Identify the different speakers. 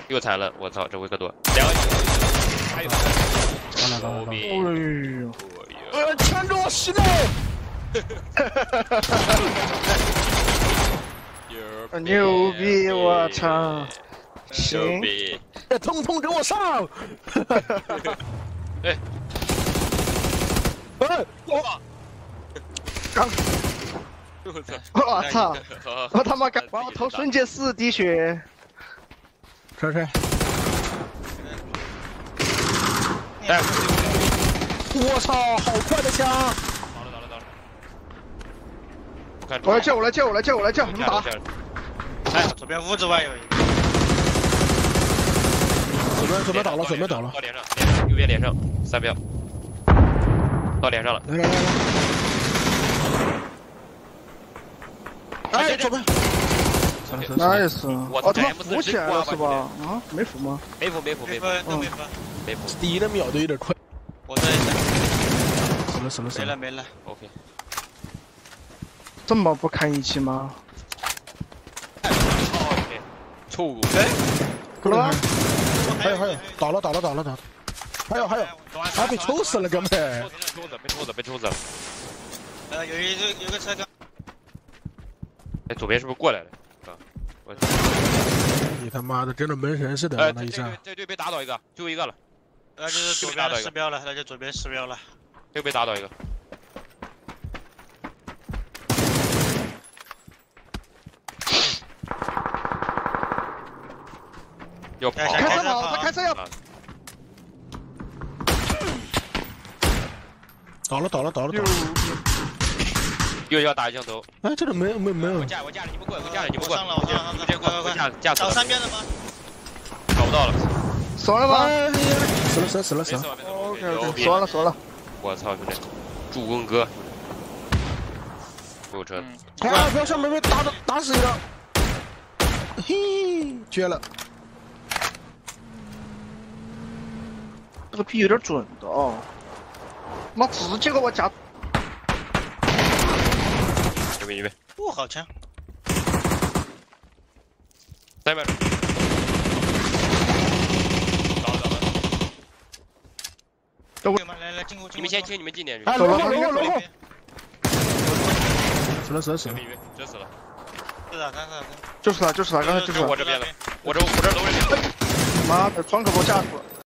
Speaker 1: 又残了，我操，这维克多，两个，还有，牛逼！
Speaker 2: 哎呦，牵着我洗嘞！牛逼！我操！行，通通给我上！
Speaker 1: 哎，
Speaker 2: 哎，我刚，我操！我他妈刚把我头瞬间4滴血。
Speaker 3: 车。
Speaker 1: 哎，
Speaker 2: 我操，好快的枪！
Speaker 1: 倒了。
Speaker 2: 我来救，你们打。
Speaker 4: 哎，左边屋子外有一个。
Speaker 3: 左边倒了。
Speaker 1: 到脸上，右边脸上，3秒。到脸上了。
Speaker 3: 来。哎，左边。
Speaker 2: nice，
Speaker 1: 我
Speaker 2: 他妈扶起来了是吧？啊，没扶吗？
Speaker 1: 没扶。
Speaker 3: 第一的秒都有点快。
Speaker 4: 我这一
Speaker 3: 死了。
Speaker 4: 没了。
Speaker 1: OK。
Speaker 2: 这么不堪一击吗？
Speaker 1: OK。臭狗。
Speaker 4: 哎，
Speaker 2: 够了吗？
Speaker 3: 还有，倒了。还有，还被抽死了，哥们。
Speaker 1: 被抽死了。
Speaker 4: 有个车刚。
Speaker 1: 哎，左边是不是过来了？我。
Speaker 3: 你他妈的跟着门神似的，那一站。
Speaker 1: 这队被打倒一个，最后一个了。
Speaker 4: 那就是左边失标了，那就左边失标了。
Speaker 1: 又被打倒一个。要跑！
Speaker 2: 他开车要。
Speaker 3: 倒了。
Speaker 1: 又要打一枪头。
Speaker 3: 哎，这里没有。
Speaker 1: 我架着你们过，
Speaker 4: 上了，
Speaker 1: 直接过，架
Speaker 4: 找3边的吗？
Speaker 1: 找不到了。
Speaker 2: 锁了吗？
Speaker 3: 死了。
Speaker 2: OK， 锁了。
Speaker 1: 我操，兄弟，助攻哥，有车。
Speaker 3: 哎，不要上门被打死一个。嘿，绝了。
Speaker 2: 这个屁有点准的哦。妈，直接给我夹。
Speaker 1: 牛逼！
Speaker 4: 哇，好强
Speaker 1: ！3秒。
Speaker 4: 来进屋。
Speaker 1: 你们先清，你们近点。
Speaker 3: 哎，
Speaker 2: 走了。
Speaker 3: 死了。
Speaker 1: 真死了。
Speaker 2: 就是他，刚才就是他。
Speaker 1: 我这边了，我这楼里面。
Speaker 2: 妈的，窗口给我架住了。